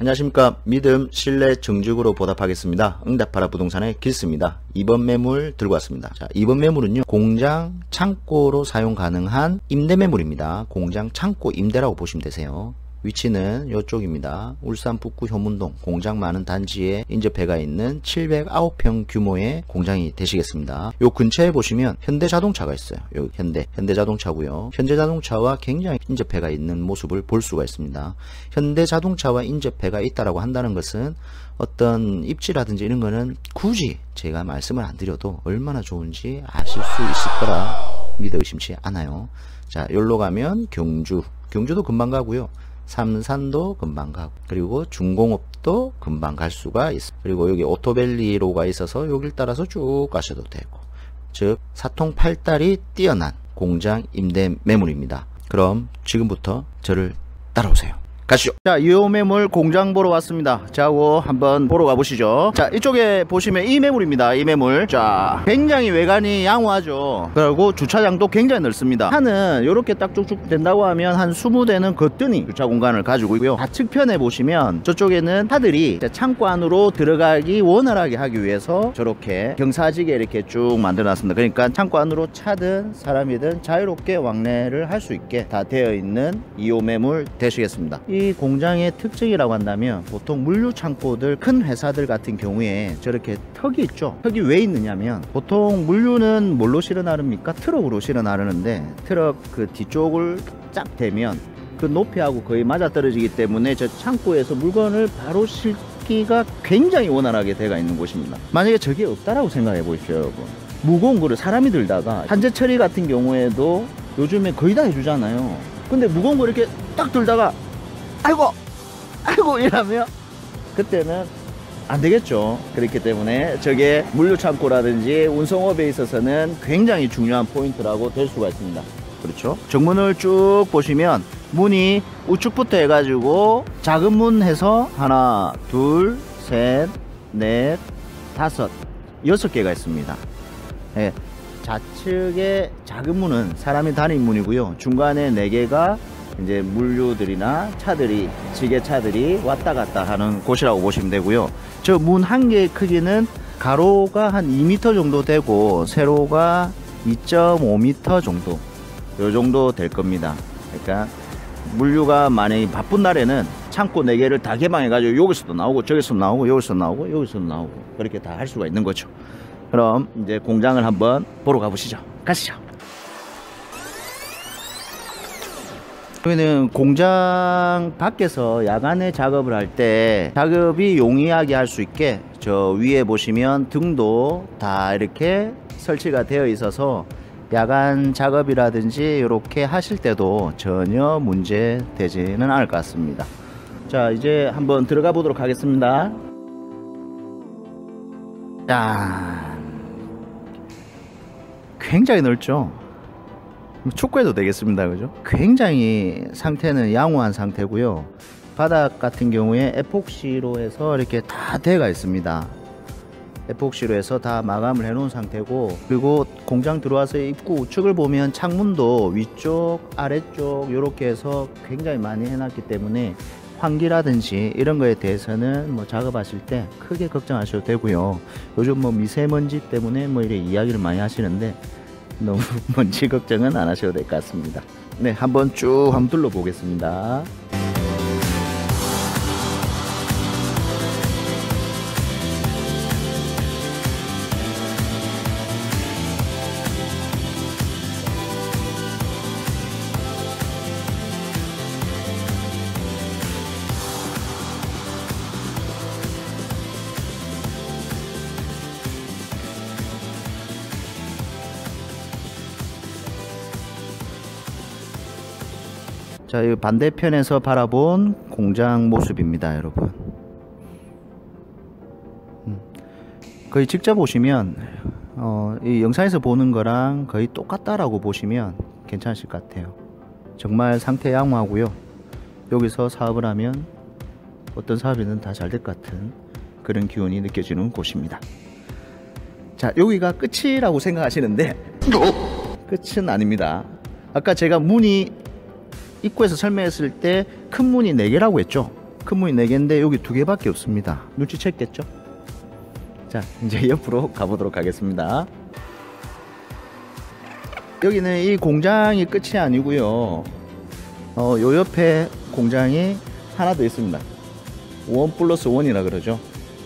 안녕하십니까. 믿음, 신뢰, 정직으로 보답하겠습니다. 응답하라 부동산의 길스입니다. 이번 매물 들고 왔습니다. 자, 이번 매물은요, 공장 창고로 사용 가능한 임대 매물입니다. 공장 창고 임대라고 보시면 되세요. 위치는 이쪽입니다. 울산 북구 효문동 공장 많은 단지에 인접해가 있는 709평 규모의 공장이 되시겠습니다. 요 근처에 보시면 현대자동차가 있어요. 여기 현대자동차고요. 현대자동차와 굉장히 인접해가 있는 모습을 볼 수가 있습니다. 현대자동차와 인접해가 있다라고 한다는 것은 어떤 입지라든지 이런 거는 굳이 제가 말씀을 안 드려도 얼마나 좋은지 아실 수 있을 거라 믿어 의심치 않아요. 자, 여기로 가면 경주도 금방 가고요. 삼산도 금방 가고, 그리고 중공업도 금방 갈 수가 있어. 그리고 여기 오토밸리로가 있어서 여길 따라서 쭉 가셔도 되고, 즉 사통팔달이 뛰어난 공장 임대 매물입니다. 그럼 지금부터 저를 따라오세요. 가시죠. 자, 이 매물 공장 보러 왔습니다. 자, 한번 보러 가보시죠. 자, 이쪽에 보시면 이 매물입니다. 이 매물. 자, 굉장히 외관이 양호하죠. 그리고 주차장도 굉장히 넓습니다. 차는 이렇게 딱 쭉쭉 된다고 하면 한 20대는 거뜬히 주차 공간을 가지고 있고요. 좌측편에 보시면 저쪽에는 차들이 창고 안으로 들어가기 원활하게 하기 위해서 저렇게 경사지게 이렇게 쭉 만들어 놨습니다. 그러니까 창고 안으로 차든 사람이든 자유롭게 왕래를 할 수 있게 다 되어 있는 2호 매물 되시겠습니다. 이 공장의 특징이라고 한다면, 보통 물류 창고들 큰 회사들 같은 경우에 저렇게 턱이 있죠. 턱이 왜 있느냐면, 보통 물류는 뭘로 실어 나릅니까? 트럭으로 실어 나르는데, 트럭 그 뒤쪽을 쫙 대면 그 높이하고 거의 맞아 떨어지기 때문에 저 창고에서 물건을 바로 싣기가 굉장히 원활하게 되어 있는 곳입니다. 만약에 저게 없다라고 생각해 보십시오, 여러분. 무거운 거를 사람이 들다가, 산재 처리 같은 경우에도 요즘에 거의 다 해주잖아요. 근데 무거운 거 이렇게 딱 들다가 아이고 이러면 그때는 안 되겠죠. 그렇기 때문에 저게 물류 창고라든지 운송업에 있어서는 굉장히 중요한 포인트라고 될 수가 있습니다. 그렇죠. 정문을 쭉 보시면 문이 우측부터 해가지고 작은 문 해서 하나, 둘, 셋, 넷, 다섯, 6개가 있습니다. 예, 좌측에 작은 문은 사람이 다니는 문이고요. 중간에 4개가 이제 물류들이나 차들이, 지게차들이 왔다 갔다 하는 곳이라고 보시면 되고요. 저 문 한 개의 크기는 가로가 한 2m 정도 되고 세로가 2.5m 정도, 요 정도 될 겁니다. 그러니까 물류가 만약에 바쁜 날에는 창고 4개를 다 개방해 가지고 여기서도 나오고 저기서도 나오고 여기서도 나오고 여기서도 나오고 그렇게 다 할 수가 있는 거죠. 그럼 이제 공장을 한번 보러 가보시죠. 가시죠. 여기는 공장 밖에서 야간에 작업을 할 때 작업이 용이하게 할 수 있게 저 위에 보시면 등도 다 이렇게 설치가 되어 있어서 야간 작업이라든지 이렇게 하실 때도 전혀 문제 되지는 않을 것 같습니다. 자, 이제 한번 들어가 보도록 하겠습니다. 짠, 굉장히 넓죠. 축구해도 되겠습니다. 그죠? 굉장히 상태는 양호한 상태고요. 바닥 같은 경우에 에폭시로 해서 이렇게 다 되어가 있습니다. 에폭시로 해서 다 마감을 해 놓은 상태고, 그리고 공장 들어와서 입구 우측을 보면 창문도 위쪽 아래쪽 이렇게 해서 굉장히 많이 해놨기 때문에 환기라든지 이런 거에 대해서는 뭐 작업하실 때 크게 걱정하셔도 되고요. 요즘 뭐 미세먼지 때문에 뭐 이렇게 이야기를 많이 하시는데 너무 먼지 걱정은 안 하셔도 될 것 같습니다. 네, 한번 쭉 한번 둘러보겠습니다. 자, 이 반대편에서 바라본 공장 모습입니다, 여러분. 거의 직접 보시면 이 영상에서 보는 거랑 거의 똑같다라고 보시면 괜찮으실 것 같아요. 정말 상태 양호하고요. 여기서 사업을 하면 어떤 사업이든 다 잘 될 것 같은 그런 기운이 느껴지는 곳입니다. 자, 여기가 끝이라고 생각하시는데 끝은 아닙니다. 아까 제가 문이 입구에서 설명했을 때 큰 문이 4개라고 했죠. 큰 문이 4개인데 여기 2개밖에 없습니다. 눈치챘겠죠? 자, 이제 옆으로 가보도록 하겠습니다. 여기는 이 공장이 끝이 아니고요. 요 옆에 공장이 하나 더 있습니다. 1+1이라 그러죠.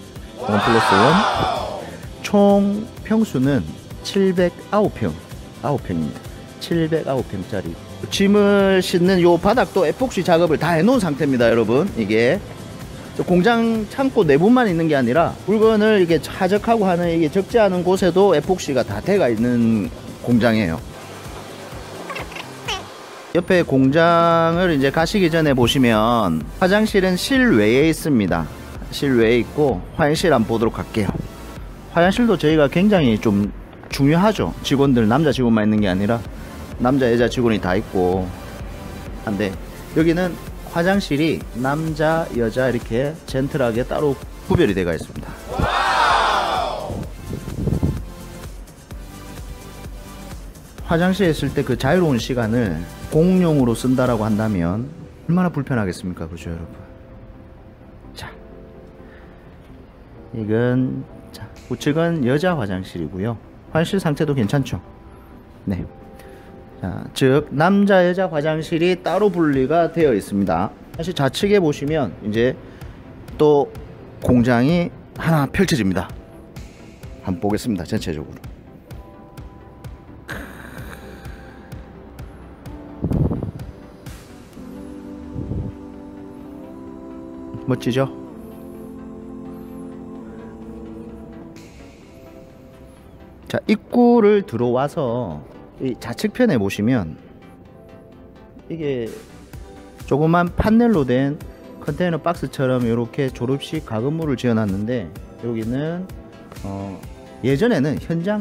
1+1. 총 평수는 709평. 9평입니다. 709평짜리. 짐을 싣는 요 바닥도 에폭시 작업을 다 해놓은 상태입니다, 여러분. 이게 공장 창고 내부만 있는 게 아니라 물건을 이게 차적하고 하는 이게 적지 않은 곳에도 에폭시가 다 돼가 있는 공장이에요. 옆에 공장을 이제 가시기 전에 보시면 화장실은 실외에 있습니다. 실외에 있고 화장실 한번 보도록 할게요. 화장실도 저희가 굉장히 좀 중요하죠. 직원들 남자 직원만 있는 게 아니라 남자 여자 직원이 다 있고 한데 여기는 화장실이 남자 여자 이렇게 젠틀하게 따로 구별이 되어 있습니다. 화장실에 있을 때 그 자유로운 시간을 공용으로 쓴다라고 한다면 얼마나 불편하겠습니까? 그죠, 여러분? 자, 이건 자, 우측은 여자 화장실이고요. 화장실 상태도 괜찮죠? 네. 자, 즉 남자 여자 화장실이 따로 분리가 되어 있습니다. 사실 좌측에 보시면 이제 또 공장이 하나 펼쳐집니다. 한번 보겠습니다. 전체적으로. 멋지죠? 자, 입구를 들어와서 이 좌측편에 보시면 이게 조그만 판넬로 된 컨테이너 박스처럼 이렇게 졸업식 가건물을 지어 놨는데 여기는 예전에는 현장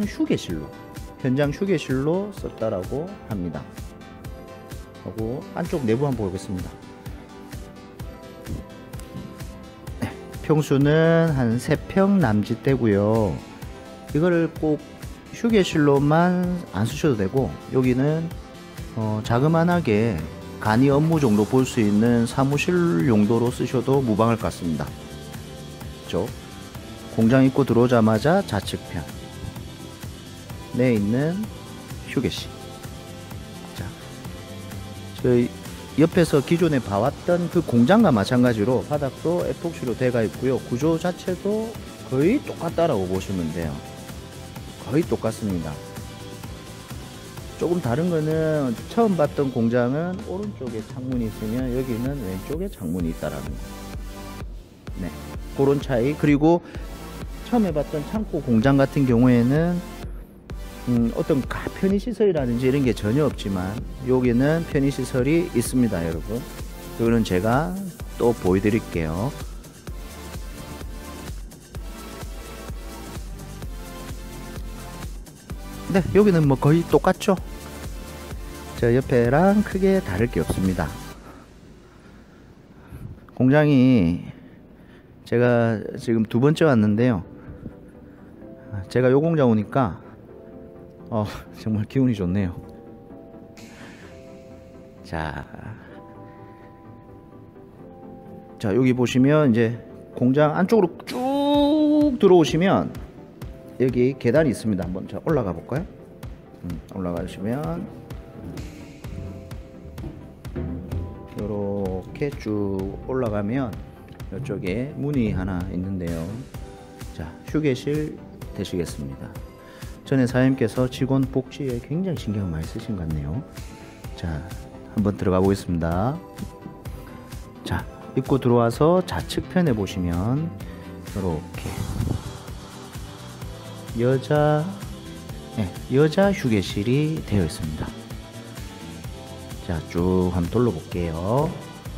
휴게실로 썼다라고 합니다. 하고 안쪽 내부 한번 보겠습니다. 네, 평수는 한 3평 남짓 되고요. 이거를 꼭 휴게실로만 안 쓰셔도 되고 여기는 자그만하게 간이 업무 정도 볼 수 있는 사무실 용도로 쓰셔도 무방할 것 같습니다. 그렇죠? 공장 입구 들어오자마자 좌측편 내 있는 휴게실. 자, 저희 옆에서 기존에 봐왔던 그 공장과 마찬가지로 바닥도 에폭시로 되어 있고요. 구조 자체도 거의 똑같다라고 보시면 돼요. 거의 똑같습니다. 조금 다른 거는 처음 봤던 공장은 오른쪽에 창문이 있으면 여기는 왼쪽에 창문이 있다라는 거. 네, 그런 차이. 그리고 처음에 봤던 창고 공장 같은 경우에는 어떤 편의시설이라든지 이런 게 전혀 없지만 여기는 편의시설이 있습니다, 여러분. 이거는 제가 또 보여드릴게요. 네, 여기는 뭐 거의 똑같죠? 저 옆에랑 크게 다를 게 없습니다. 공장이 제가 지금 2번째 왔는데요. 제가 요 공장 오니까 정말 기분이 좋네요. 자, 여기 보시면 이제 공장 안쪽으로 쭉 들어오시면 여기 계단이 있습니다. 한번 자 올라가 볼까요? 올라가시면 이렇게 쭉 올라가면 이쪽에 문이 하나 있는데요. 자, 휴게실 되시겠습니다. 전에 사장님께서 직원 복지에 굉장히 신경을 많이 쓰신 것 같네요. 자, 한번 들어가 보겠습니다. 자, 입구 들어와서 좌측편에 보시면 이렇게 여자 휴게실이 되어 있습니다. 자, 쭉 한번 둘러볼게요.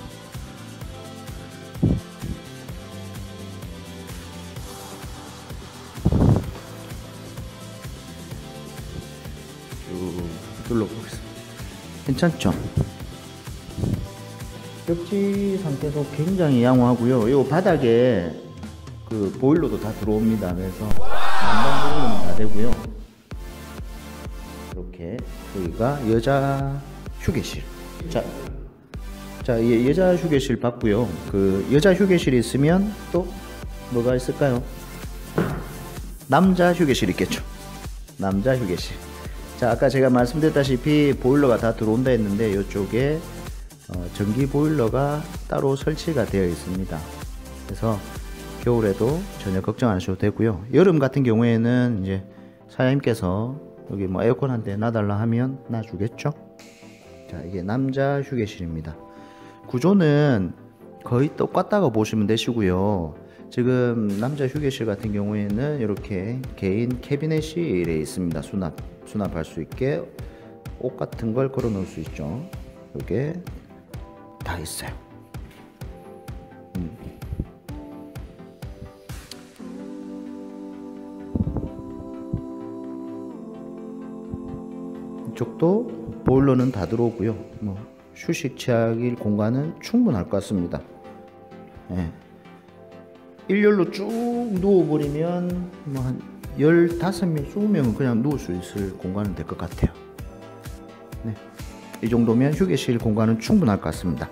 쭉 둘러보겠습니다. 괜찮죠? 벽지 상태도 굉장히 양호하고요. 이 바닥에 그 보일러도 다 들어옵니다. 그래서 난방 보일러는 다 되고요. 이렇게 여기가 여자 휴게실. 자, 자, 여자 휴게실 봤고요. 그 여자 휴게실이 있으면 또 뭐가 있을까요? 남자 휴게실 있겠죠. 남자 휴게실. 자, 아까 제가 말씀드렸다시피 보일러가 다 들어온다 했는데 이쪽에 전기 보일러가 따로 설치가 되어 있습니다. 그래서 겨울에도 전혀 걱정 안 하셔도 되고요. 여름 같은 경우에는 이제 사장님께서 여기 뭐 에어컨 한 대 놔달라 하면 놔주겠죠. 자, 이게 남자 휴게실입니다. 구조는 거의 똑같다고 보시면 되시고요. 지금 남자 휴게실 같은 경우에는 이렇게 개인 캐비넷이 이래 있습니다. 수납할 수 있게 옷 같은 걸 걸어 놓을 수 있죠. 이게 다 있어요. 이쪽도 보일러는 다 들어오고요. 뭐 휴식 취할 공간은 충분할 것 같습니다. 예. 일렬로 쭉 누워버리면 뭐 한 15명, 20명은 그냥 누울 수 있을 공간은 될 것 같아요. 네. 이 정도면 휴게실 공간은 충분할 것 같습니다.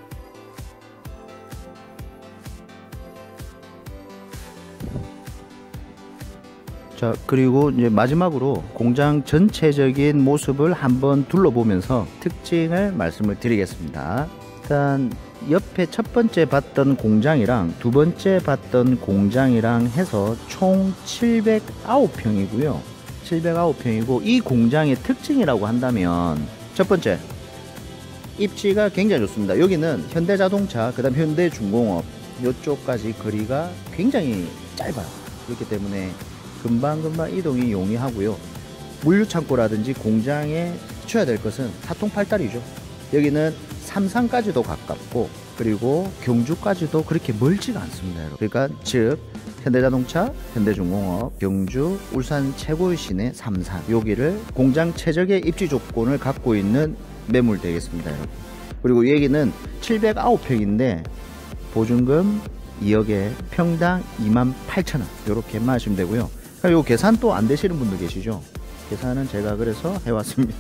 자, 그리고 이제 마지막으로 공장 전체적인 모습을 한번 둘러보면서 특징을 말씀을 드리겠습니다. 일단 옆에 첫 번째 봤던 공장이랑 두 번째 봤던 공장이랑 해서 총 709평이고요. 709평이고 이 공장의 특징이라고 한다면 첫 번째, 입지가 굉장히 좋습니다. 여기는 현대자동차, 그 다음 현대중공업 이쪽까지 거리가 굉장히 짧아요. 그렇기 때문에 금방금방 이동이 용이하고요. 물류창고라든지 공장에 갖춰야 될 것은 사통팔달이죠. 여기는 삼산까지도 가깝고 그리고 경주까지도 그렇게 멀지가 않습니다. 그러니까 즉 현대자동차, 현대중공업, 경주, 울산 최고의 시내 삼산, 여기를 공장 최적의 입지 조건을 갖고 있는 매물 되겠습니다. 여러분. 그리고 여기는 709평인데 보증금 2억에 평당 28,000원 이렇게만 하시면 되고요. 요 계산 또 안 되시는 분들 계시죠? 계산은 제가 그래서 해왔습니다.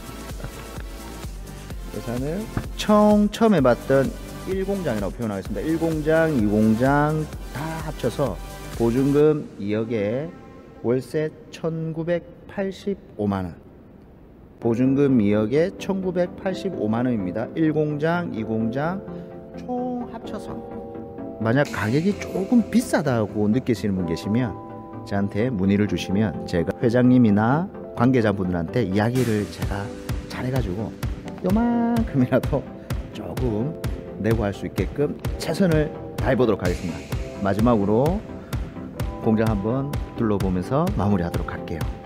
계산을 처음에 봤던 1공장이라고 표현하겠습니다. 1공장, 2공장 다 합쳐서 보증금 2억에 월세 1985만원, 보증금 2억에 1985만원입니다 1공장, 2공장 총 합쳐서. 만약 가격이 조금 비싸다고 느끼시는 분 계시면 저한테 문의를 주시면 제가 회장님이나 관계자분들한테 이야기를 제가 잘해가지고 요만큼이라도 조금 내고 할 수 있게끔 최선을 다해보도록 하겠습니다. 마지막으로 공장 한번 둘러보면서 마무리하도록 할게요.